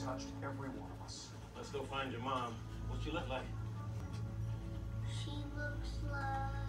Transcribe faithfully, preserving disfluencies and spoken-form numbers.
touched every one of us. Let's go find your mom. What she look like? She looks like...